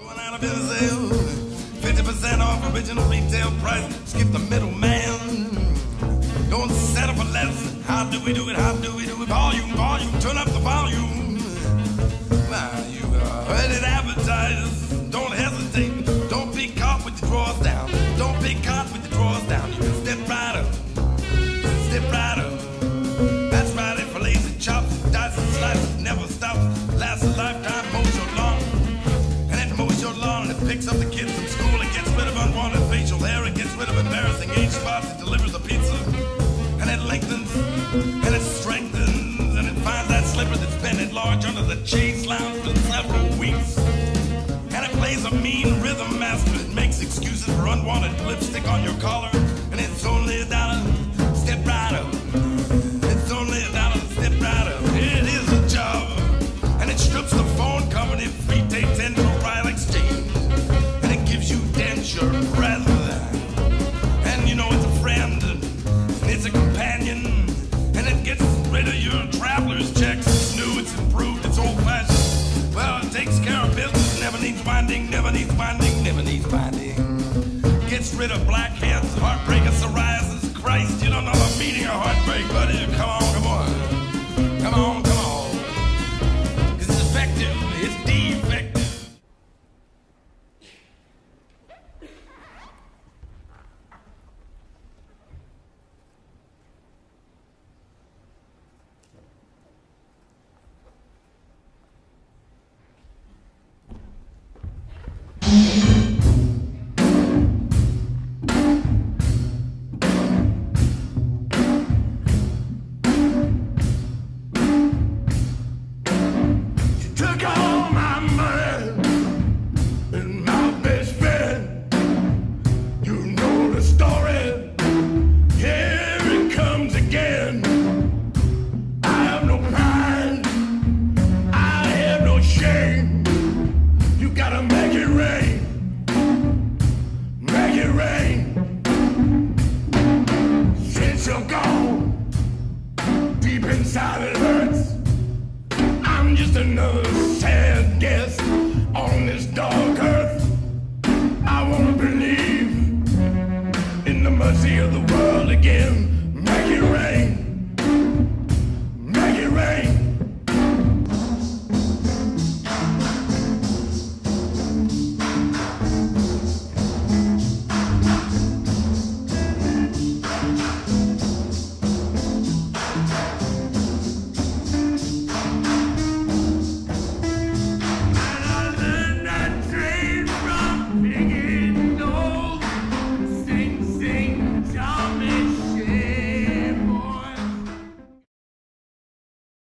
Going out of business sale, 50% off original retail price. Skip the middleman. Don't settle for less. How do we do it? How do we do it? Volume, volume, turn up the volume. Now you heard it advertised. Don't hesitate. Don't be caught with your drawers down. Don't be caught with your drawers down. You can step right up. Step right up. That's right. It fillets and chops, dice and slices, never stops. Lasts a lifetime, mows your lawn. And it mows your lawn and it picks up the kids from school. It gets rid of unwanted facial hair. It gets rid of embarrassing age spots. It delivers a pizza. And it lengthens, and it strengthens, and it finds that slipper that's been at large under the chase lounge for several weeks. And it plays a mean rhythm master. It makes excuses for unwanted lipstick on your collar. And it's only $1. Step right up. It's only $1. Step right up. It is a job. And it strips the phone company free day 10 for Royal Exchange. And it gives you denture breath. And you know it's a friend. It's a companion, and it gets rid of your traveler's checks. It's new, it's improved, it's old-fashioned. Well, it takes care of business, never needs binding, never needs binding, never needs binding. Gets rid of black hair,